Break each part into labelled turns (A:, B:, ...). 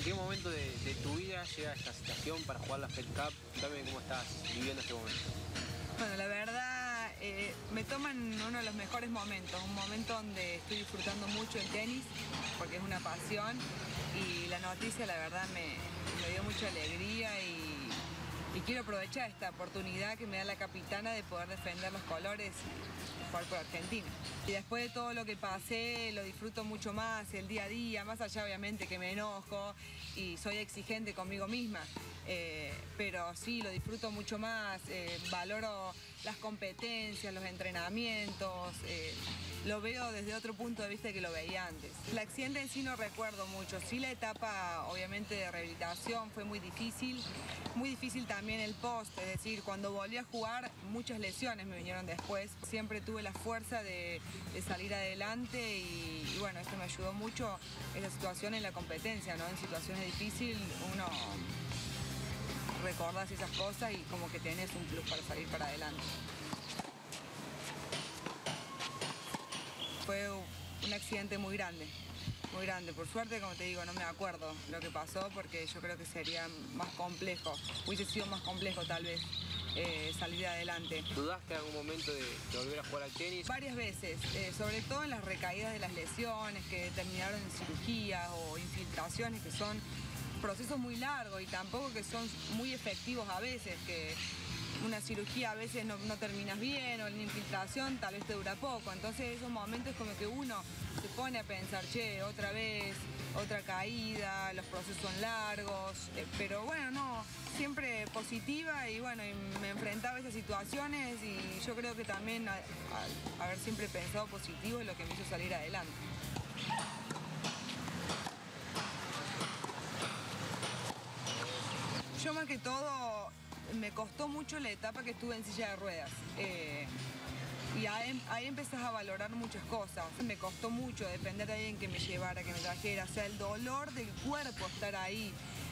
A: qué momento de tu vida llega esta situación para jugar la Fed Cup? Contame cómo estás viviendo este momento.
B: Bueno, la verdad me toman uno de los mejores momentos, un momento donde estoy disfrutando mucho el tenis, porque es una pasión, y la noticia la verdad me dio mucha alegría y quiero aprovechar esta oportunidad que me da la capitana de poder defender los colores y jugar por Argentina. Y después de todo lo que pasé, lo disfruto mucho más, el día a día, más allá obviamente que me enojo y soy exigente conmigo misma. Pero sí, lo disfruto mucho más, valoro las competencias, los entrenamientos, lo veo desde otro punto de vista que lo veía antes. El accidente en sí no recuerdo mucho, sí la etapa obviamente de rehabilitación fue muy difícil también el post, es decir, cuando volví a jugar muchas lesiones me vinieron después, siempre tuve la fuerza de salir adelante y bueno, esto me ayudó mucho en la situación en la competencia, ¿no? En situaciones difíciles uno recordás esas cosas y como que tenés un plus para salir para adelante. Fue un accidente muy grande. Por suerte, como te digo, no me acuerdo lo que pasó porque yo creo que sería más complejo, hubiese sido más complejo tal vez salir adelante.
A: ¿Dudaste en algún momento de volver a jugar al tenis?
B: Varias veces, sobre todo en las recaídas de las lesiones que terminaron en cirugías o infiltraciones que son procesos muy largos y tampoco que son muy efectivos a veces, que una cirugía a veces no terminas bien o la infiltración tal vez te dura poco, entonces esos momentos como que uno se pone a pensar, che, otra vez, otra caída, los procesos son largos, pero bueno, no, siempre positiva y bueno, y me enfrentaba a esas situaciones y yo creo que también haber siempre pensado positivo es lo que me hizo salir adelante. Yo más que todo me costó mucho la etapa que estuve en silla de ruedas y ahí empezás a valorar muchas cosas. Me costó mucho depender de alguien que me llevara, que me trajera, o sea, el dolor del cuerpo estar ahí,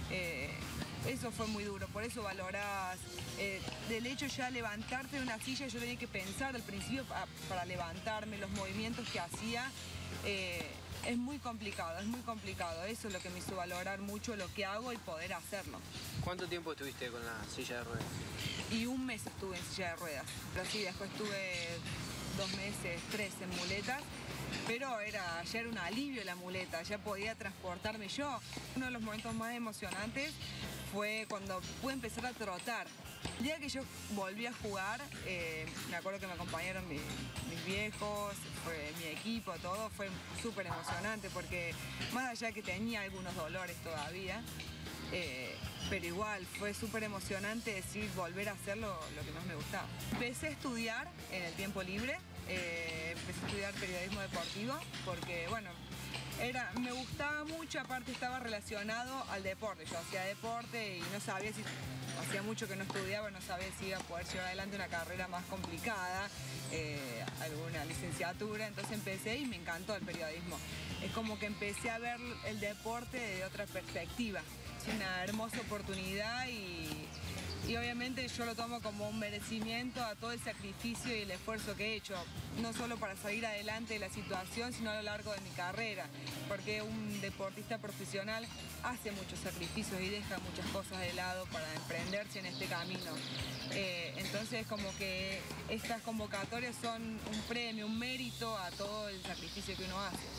B: eso fue muy duro, por eso valorás. Del hecho ya levantarte de una silla, yo tenía que pensar al principio para levantarme, los movimientos que hacía. Es muy complicado, eso es lo que me hizo valorar mucho lo que hago y poder hacerlo.
A: ¿Cuánto tiempo estuviste con la silla de ruedas?
B: Y un mes estuve en silla de ruedas, pero sí, después estuve 2 meses, 3 en muletas, pero ya era un alivio la muleta, ya podía transportarme yo. Uno de los momentos más emocionantes fue cuando pude empezar a trotar. El día que yo volví a jugar, me acuerdo que me acompañaron mis viejos, fue mi equipo, todo, fue súper emocionante porque más allá que tenía algunos dolores todavía, pero igual fue súper emocionante decir volver a hacer lo que más me gustaba. Empecé a estudiar en el tiempo libre, empecé a estudiar periodismo deportivo porque bueno, me gustaba mucho, aparte estaba relacionado al deporte, yo hacía deporte y no sabía si, hacía mucho que no estudiaba, no sabía si iba a poder llevar adelante una carrera más complicada, alguna licenciatura, entonces empecé y me encantó el periodismo. Es como que empecé a ver el deporte de otra perspectiva. Es una hermosa oportunidad y obviamente yo lo tomo como un merecimiento a todo el sacrificio y el esfuerzo que he hecho, no solo para salir adelante de la situación, sino a lo largo de mi carrera, porque un deportista profesional hace muchos sacrificios y deja muchas cosas de lado para emprenderse en este camino. Entonces como que estas convocatorias son un premio, un mérito a todo el sacrificio que uno hace.